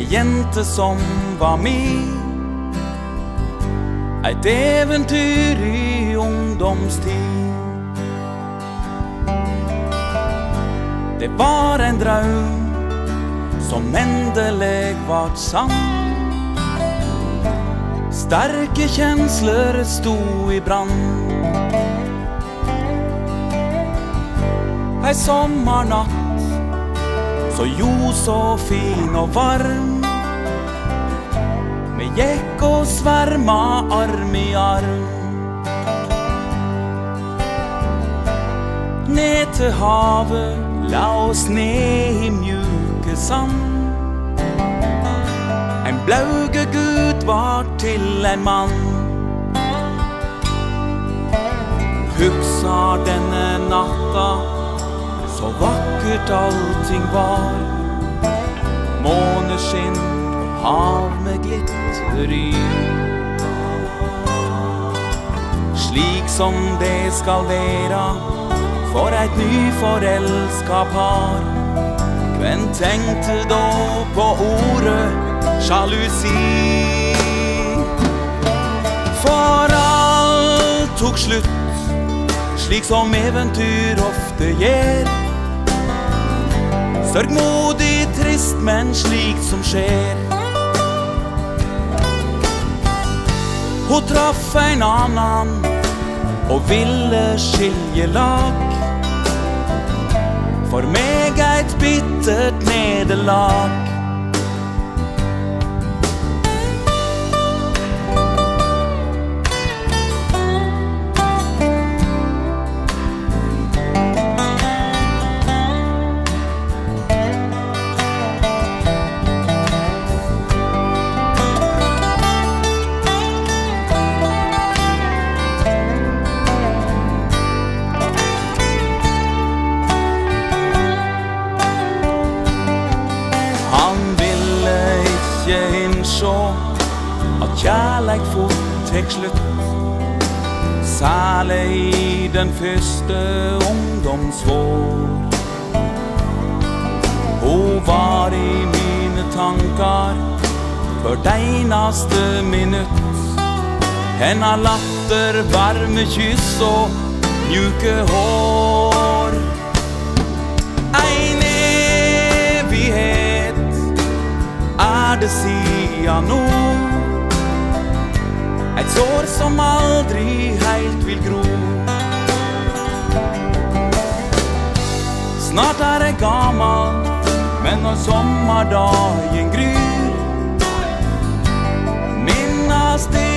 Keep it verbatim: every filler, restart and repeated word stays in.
Ei jente som var med, et eventyr i ungdomstid. Det var en drøm som endelig var sann. Sterke kjensler stod i brann. Ei sommernatt, så jo så fin og varm. Vi gikk og sverma arm i arm. Ned til havet, la oss ned i mjuke sand. En blauge Gud var til en mann. Huksa denne natta, så vakkert allting var. Måneskinn og hav med glitter i. Slik som det skal være for et nyforelsket par. Hvem tenkte da på ordet jalusi? For alt tok slutt, slik som eventyr ofte gjør. Sørgmodig, trist, men slik som skjer. Hun traff en annan og ville skilje lag. For meg et bittert nederlag. Kjærleik fort tek slutt, særlig i den første ungdomsvår. Hun var i mine tankar for det eneste minutt. Hennar latter, varme kyss og mjuke hår. En evighet er det siden nå. Et sår som aldri helt vil gro. Snart er jeg gammel, men når sommerdagen gryr, minnes det